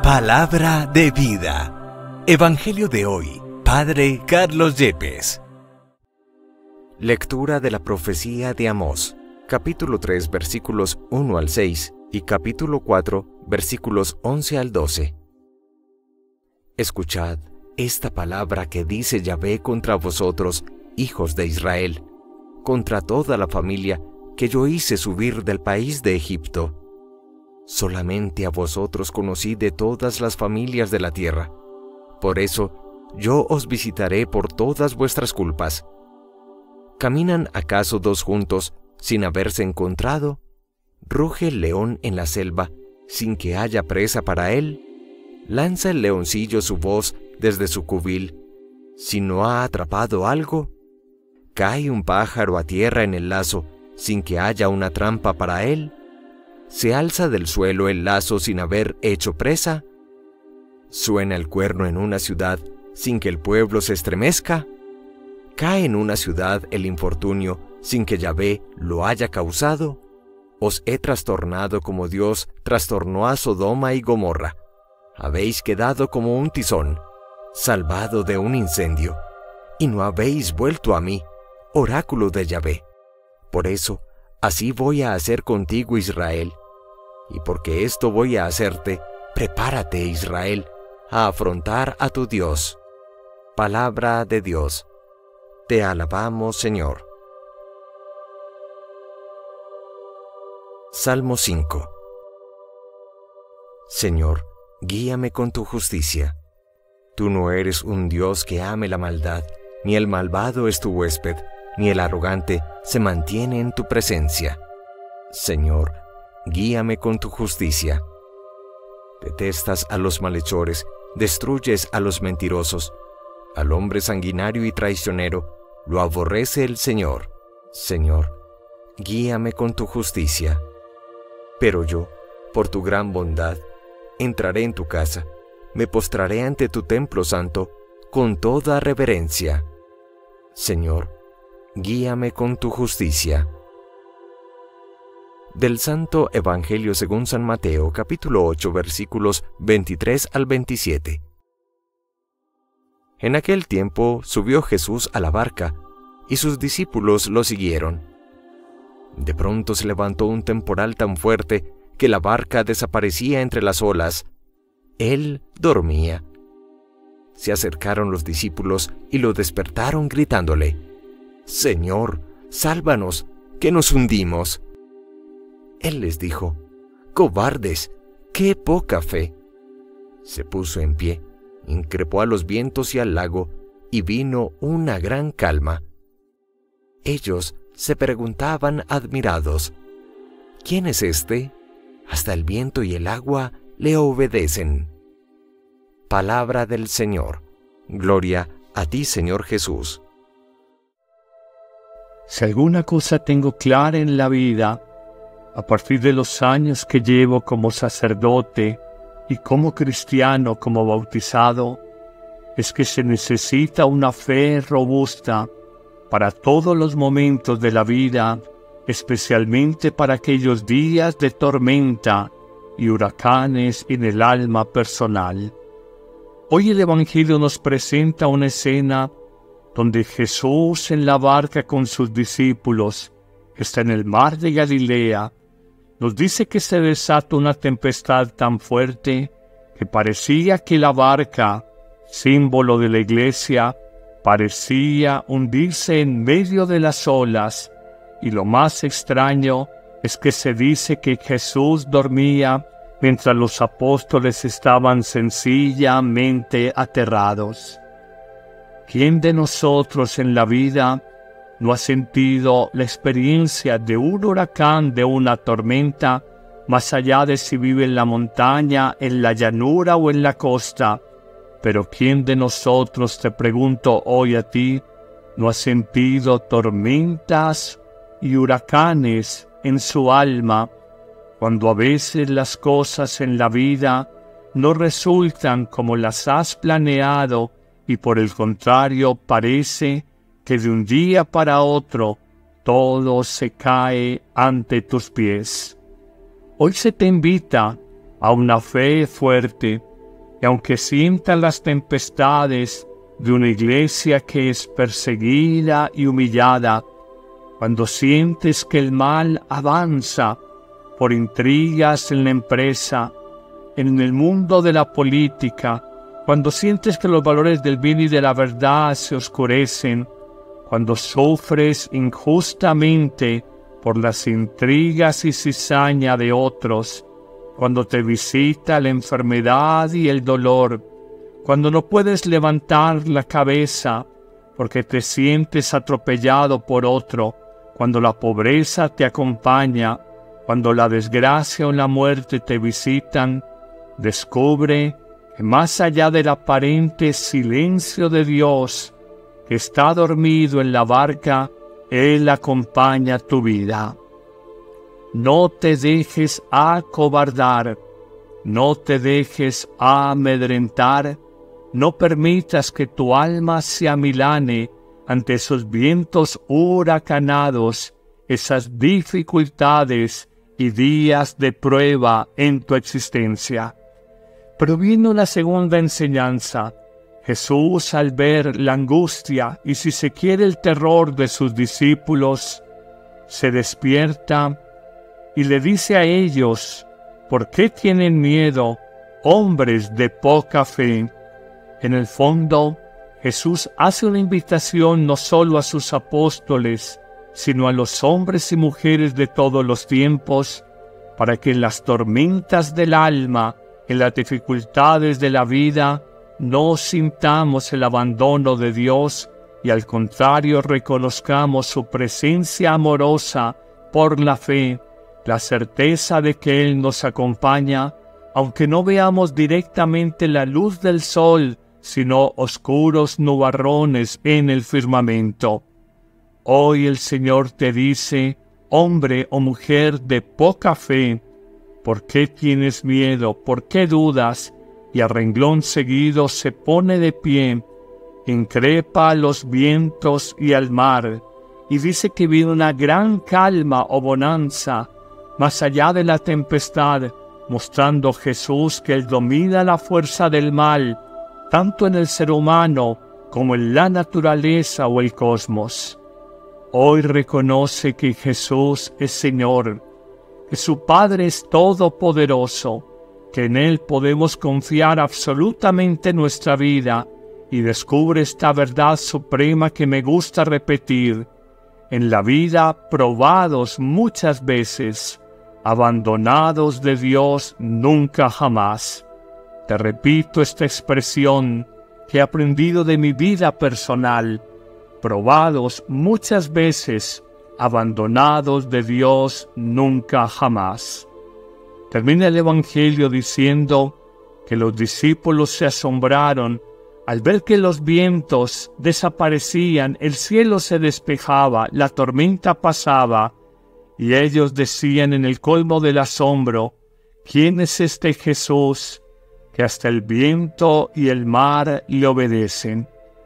Palabra de vida. Evangelio de hoy. Padre Carlos Yepes. Lectura de la profecía de Amós, capítulo 3, versículos 1 al 6 y capítulo 4, versículos 11 al 12. Escuchad esta palabra que dice Yahvé contra vosotros, hijos de Israel, contra toda la familia que yo hice subir del país de Egipto. Solamente a vosotros conocí de todas las familias de la tierra. Por eso yo os visitaré por todas vuestras culpas. ¿Caminan acaso dos juntos sin haberse encontrado? ¿Ruge el león en la selva sin que haya presa para él? ¿Lanza el leoncillo su voz desde su cubil si no ha atrapado algo? ¿Cae un pájaro a tierra en el lazo sin que haya una trampa para él? ¿Se alza del suelo el lazo sin haber hecho presa? ¿Suena el cuerno en una ciudad sin que el pueblo se estremezca? ¿Cae en una ciudad el infortunio sin que Yahvé lo haya causado? Os he trastornado como Dios trastornó a Sodoma y Gomorra. Habéis quedado como un tizón, salvado de un incendio, y no habéis vuelto a mí, oráculo de Yahvé. Por eso, así voy a hacer contigo, Israel. Y porque esto voy a hacerte, prepárate, Israel, a afrontar a tu Dios. Palabra de Dios. Te alabamos, Señor. Salmo 5. Señor, guíame con tu justicia. Tú no eres un Dios que ame la maldad, ni el malvado es tu huésped, ni el arrogante se mantiene en tu presencia. Señor, guíame con tu justicia. Detestas a los malhechores, destruyes a los mentirosos. Al hombre sanguinario y traicionero lo aborrece el Señor. Señor, guíame con tu justicia. Pero yo, por tu gran bondad, entraré en tu casa, me postraré ante tu templo santo con toda reverencia. Señor, guíame con tu justicia. Del Santo Evangelio según San Mateo, capítulo 8, versículos 23 al 27. En aquel tiempo subió Jesús a la barca, y sus discípulos lo siguieron. De pronto se levantó un temporal tan fuerte que la barca desaparecía entre las olas. Él dormía. Se acercaron los discípulos y lo despertaron gritándole: «Señor, sálvanos, que nos hundimos». Él les dijo: «Cobardes, qué poca fe». Se puso en pie, increpó a los vientos y al lago, y vino una gran calma. Ellos se preguntaban admirados: «¿Quién es este? Hasta el viento y el agua le obedecen». Palabra del Señor. Gloria a ti, Señor Jesús. Si alguna cosa tengo clara en la vida, a partir de los años que llevo como sacerdote y como cristiano, como bautizado, es que se necesita una fe robusta para todos los momentos de la vida, especialmente para aquellos días de tormenta y huracanes en el alma personal. Hoy el Evangelio nos presenta una escena donde Jesús en la barca con sus discípulos, que está en el mar de Galilea, nos dice que se desata una tempestad tan fuerte que parecía que la barca, símbolo de la iglesia, parecía hundirse en medio de las olas, y lo más extraño es que se dice que Jesús dormía mientras los apóstoles estaban sencillamente aterrados. ¿Quién de nosotros en la vida no ha sentido la experiencia de un huracán, de una tormenta, más allá de si vive en la montaña, en la llanura o en la costa? Pero ¿quién de nosotros, te pregunto hoy a ti, no ha sentido tormentas y huracanes en su alma, cuando a veces las cosas en la vida no resultan como las has planeado y por el contrario parece que de un día para otro todo se cae ante tus pies? Hoy se te invita a una fe fuerte, Y aunque sientas las tempestades de una iglesia que es perseguida y humillada, cuando sientes que el mal avanza por intrigas en la empresa, en el mundo de la política, cuando sientes que los valores del bien y de la verdad se oscurecen, cuando sufres injustamente por las intrigas y cizaña de otros, cuando te visita la enfermedad y el dolor, cuando no puedes levantar la cabeza porque te sientes atropellado por otro, cuando la pobreza te acompaña, cuando la desgracia o la muerte te visitan, descubre que más allá del aparente silencio de Dios, que está dormido en la barca, Él acompaña tu vida. No te dejes acobardar, no te dejes amedrentar, no permitas que tu alma se amilane ante esos vientos huracanados, esas dificultades y días de prueba en tu existencia. Pero viene una segunda enseñanza. Jesús, al ver la angustia y, si se quiere, el terror de sus discípulos, se despierta y le dice a ellos: ¿por qué tienen miedo, hombres de poca fe? En el fondo, Jesús hace una invitación no solo a sus apóstoles, sino a los hombres y mujeres de todos los tiempos, para que en las tormentas del alma, en las dificultades de la vida, no sintamos el abandono de Dios y al contrario reconozcamos su presencia amorosa por la fe, la certeza de que Él nos acompaña, aunque no veamos directamente la luz del sol, sino oscuros nubarrones en el firmamento. Hoy el Señor te dice: hombre o mujer de poca fe, ¿por qué tienes miedo? ¿Por qué dudas? Y a renglón seguido se pone de pie, increpa a los vientos y al mar, y dice que viene una gran calma o bonanza, más allá de la tempestad, mostrando Jesús que Él domina la fuerza del mal, tanto en el ser humano como en la naturaleza o el cosmos. Hoy reconoce que Jesús es Señor, que su Padre es todopoderoso, que en Él podemos confiar absolutamente nuestra vida, y descubre esta verdad suprema que me gusta repetir: en la vida probados muchas veces, abandonados de Dios nunca jamás. Te repito esta expresión que he aprendido de mi vida personal: probados muchas veces, abandonados de Dios nunca jamás. Termina el Evangelio diciendo que los discípulos se asombraron al ver que los vientos desaparecían, el cielo se despejaba, la tormenta pasaba, y ellos decían en el colmo del asombro: ¿quién es este Jesús que hasta el viento y el mar le obedecen?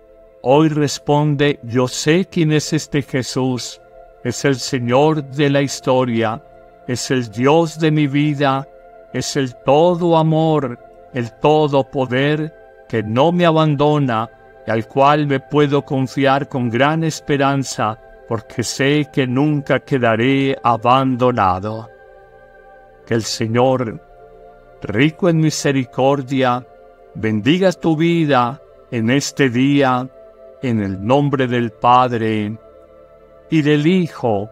Hoy responde: yo sé quién es este Jesús, es el Señor de la historia, es el Dios de mi vida, es el todo amor, el todo poder, que no me abandona y al cual me puedo confiar con gran esperanza, porque sé que nunca quedaré abandonado. Que el Señor, rico en misericordia, bendiga tu vida en este día, en el nombre del Padre, y del Hijo,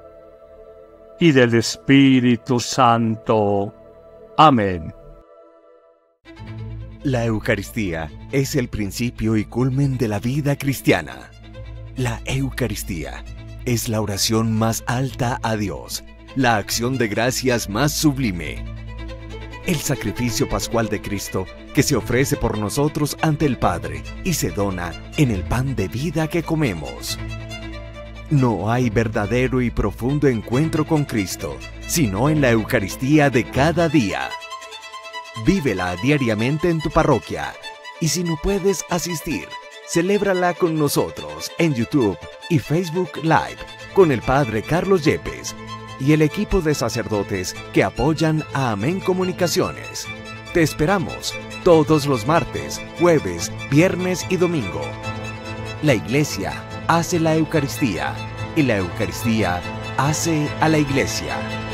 y del Espíritu Santo. Amén. La Eucaristía es el principio y culmen de la vida cristiana. La Eucaristía es la oración más alta a Dios, la acción de gracias más sublime. El sacrificio pascual de Cristo que se ofrece por nosotros ante el Padre y se dona en el pan de vida que comemos. No hay verdadero y profundo encuentro con Cristo, sino en la Eucaristía de cada día. Vívela diariamente en tu parroquia, y si no puedes asistir, celébrala con nosotros en YouTube y Facebook Live con el Padre Carlos Yepes y el equipo de sacerdotes que apoyan a Amén Comunicaciones. Te esperamos todos los martes, jueves, viernes y domingo. La Iglesia hace la Eucaristía y la Eucaristía hace a la Iglesia.